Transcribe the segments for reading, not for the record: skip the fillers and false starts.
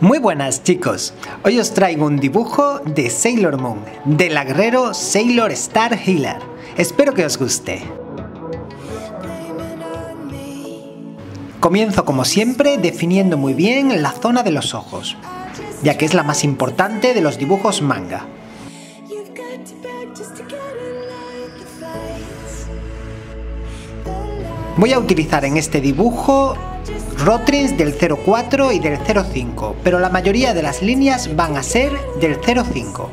Muy buenas chicos, hoy os traigo un dibujo de Sailor Moon, del guerrero Sailor Star Healer. Espero que os guste. Comienzo como siempre definiendo muy bien la zona de los ojos, ya que es la más importante de los dibujos manga. Voy a utilizar en este dibujo Rotrins del 04 y del 05, pero la mayoría de las líneas van a ser del 05.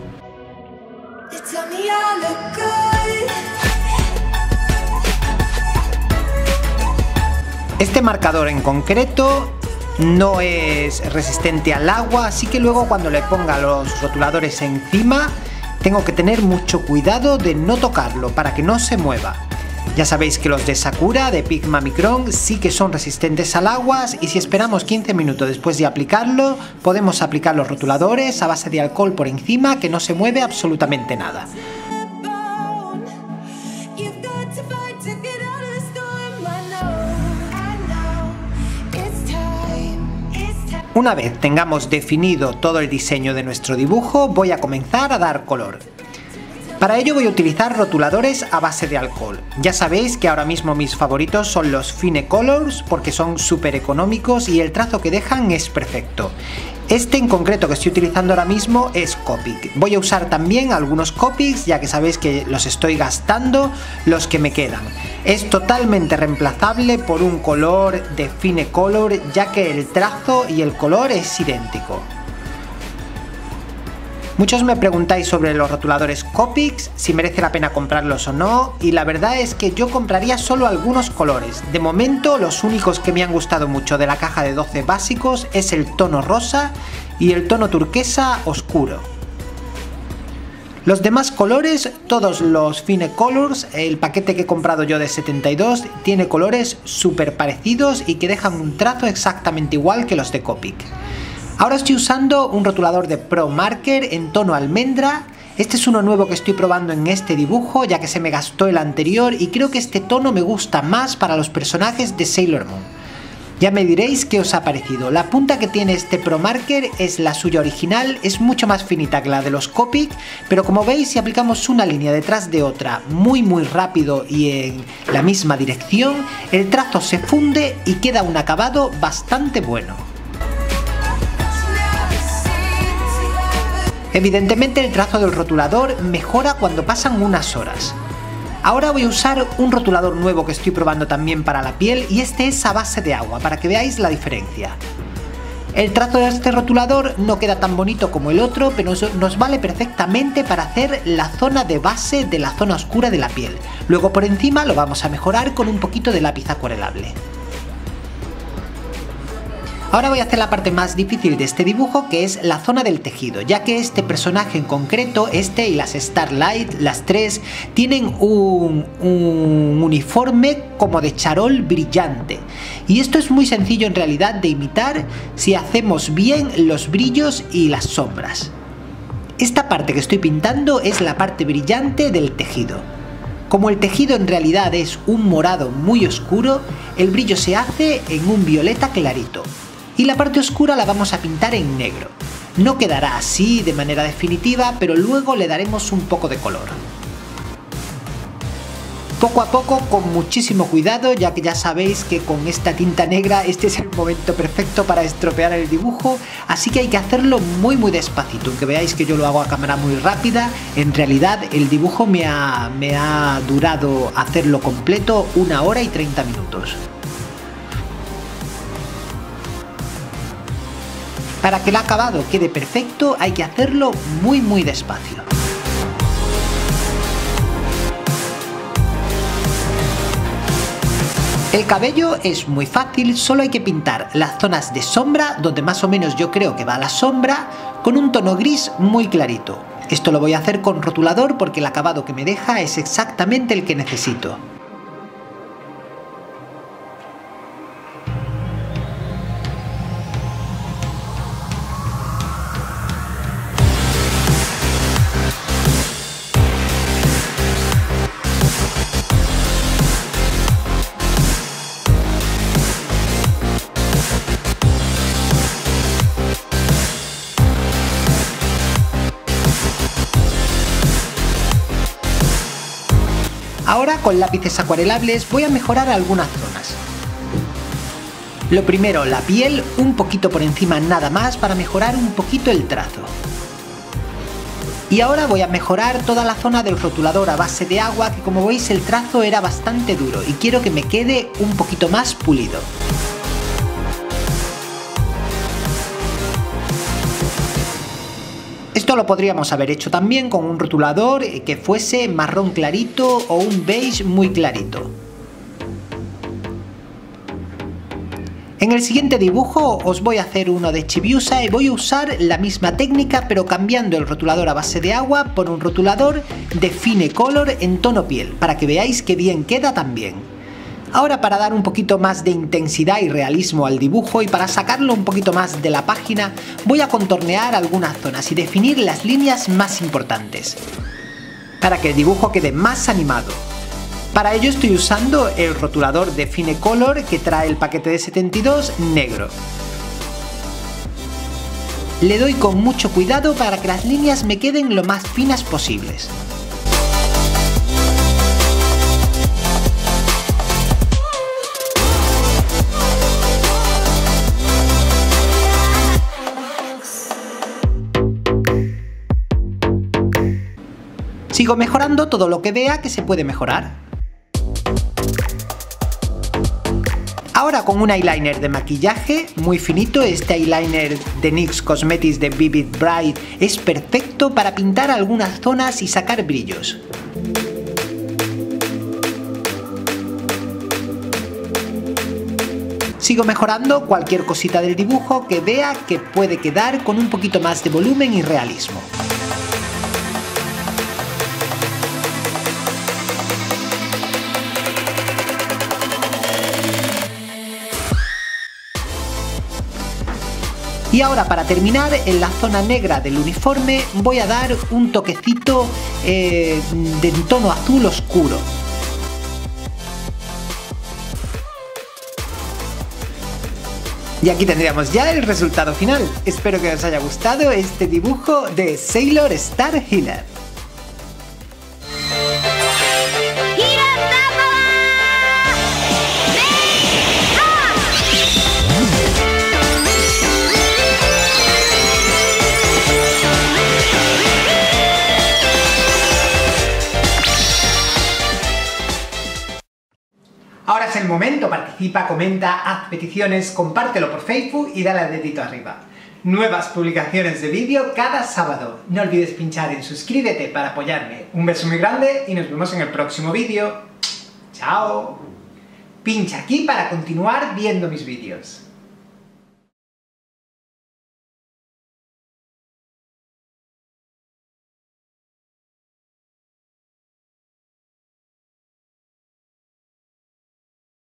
Este marcador en concreto no es resistente al agua, así que luego cuando le ponga los rotuladores encima tengo que tener mucho cuidado de no tocarlo para que no se mueva. Ya sabéis que los de Sakura, de Pigma Micron, sí que son resistentes al agua y si esperamos 15 minutos después de aplicarlo, podemos aplicar los rotuladores a base de alcohol por encima que no se mueve absolutamente nada. Una vez tengamos definido todo el diseño de nuestro dibujo, voy a comenzar a dar color. Para ello voy a utilizar rotuladores a base de alcohol. Ya sabéis que ahora mismo mis favoritos son los Fine Colors porque son súper económicos y el trazo que dejan es perfecto. Este en concreto que estoy utilizando ahora mismo es Copic. Voy a usar también algunos Copics ya que sabéis que los estoy gastando los que me quedan. Es totalmente reemplazable por un color de Fine Color ya que el trazo y el color es idéntico. Muchos me preguntáis sobre los rotuladores Copics, si merece la pena comprarlos o no, y la verdad es que yo compraría solo algunos colores. De momento, los únicos que me han gustado mucho de la caja de 12 básicos es el tono rosa y el tono turquesa oscuro. Los demás colores, todos los Fine Colors, el paquete que he comprado yo de 72, tiene colores súper parecidos y que dejan un trazo exactamente igual que los de Copic. Ahora estoy usando un rotulador de Pro Marker en tono almendra. Este es uno nuevo que estoy probando en este dibujo ya que se me gastó el anterior y creo que este tono me gusta más para los personajes de Sailor Moon. Ya me diréis qué os ha parecido. La punta que tiene este Pro Marker es la suya original, es mucho más finita que la de los Copic, pero como veis si aplicamos una línea detrás de otra muy rápido y en la misma dirección, el trazo se funde y queda un acabado bastante bueno. Evidentemente el trazo del rotulador mejora cuando pasan unas horas. Ahora voy a usar un rotulador nuevo que estoy probando también para la piel y este es a base de agua para que veáis la diferencia. El trazo de este rotulador no queda tan bonito como el otro, pero nos vale perfectamente para hacer la zona de base de la zona oscura de la piel. Luego por encima lo vamos a mejorar con un poquito de lápiz acuarelable. Ahora voy a hacer la parte más difícil de este dibujo, que es la zona del tejido, ya que este personaje en concreto, este y las Starlight, las tres, tienen un uniforme como de charol brillante. Y esto es muy sencillo en realidad de imitar si hacemos bien los brillos y las sombras. Esta parte que estoy pintando es la parte brillante del tejido. Como el tejido en realidad es un morado muy oscuro, el brillo se hace en un violeta clarito. Y la parte oscura la vamos a pintar en negro. No quedará así de manera definitiva, pero luego le daremos un poco de color. Poco a poco, con muchísimo cuidado, ya que ya sabéis que con esta tinta negra este es el momento perfecto para estropear el dibujo, así que hay que hacerlo muy despacito. Aunque veáis que yo lo hago a cámara muy rápida, en realidad el dibujo me ha durado hacerlo completo 1 hora y 30 minutos. Para que el acabado quede perfecto hay que hacerlo muy despacio. El cabello es muy fácil, solo hay que pintar las zonas de sombra, donde más o menos yo creo que va la sombra, con un tono gris muy clarito. Esto lo voy a hacer con rotulador porque el acabado que me deja es exactamente el que necesito. Ahora con lápices acuarelables voy a mejorar algunas zonas. Lo primero, la piel, un poquito por encima nada más para mejorar un poquito el trazo. Y ahora voy a mejorar toda la zona del rotulador a base de agua, que como veis el trazo era bastante duro y quiero que me quede un poquito más pulido. Esto lo podríamos haber hecho también con un rotulador que fuese marrón clarito o un beige muy clarito. En el siguiente dibujo os voy a hacer uno de Chibiusa y voy a usar la misma técnica pero cambiando el rotulador a base de agua por un rotulador de Fine Color en tono piel, para que veáis que bien queda también. Ahora, para dar un poquito más de intensidad y realismo al dibujo y para sacarlo un poquito más de la página, voy a contornear algunas zonas y definir las líneas más importantes, para que el dibujo quede más animado. Para ello estoy usando el rotulador de Fine Color que trae el paquete de 72 negro. Le doy con mucho cuidado para que las líneas me queden lo más finas posibles. Sigo mejorando todo lo que vea que se puede mejorar. Ahora con un eyeliner de maquillaje muy finito, este eyeliner de NYX Cosmetics de Vivid Bright es perfecto para pintar algunas zonas y sacar brillos. Sigo mejorando cualquier cosita del dibujo que vea que puede quedar con un poquito más de volumen y realismo. Y ahora, para terminar, en la zona negra del uniforme voy a dar un toquecito de tono azul oscuro. Y aquí tendríamos ya el resultado final. Espero que os haya gustado este dibujo de Sailor Star Healer. Ahora es el momento, participa, comenta, haz peticiones, compártelo por Facebook y dale al dedito arriba. Nuevas publicaciones de vídeo cada sábado. No olvides pinchar en suscríbete para apoyarme. Un beso muy grande y nos vemos en el próximo vídeo. ¡Chao! Pincha aquí para continuar viendo mis vídeos.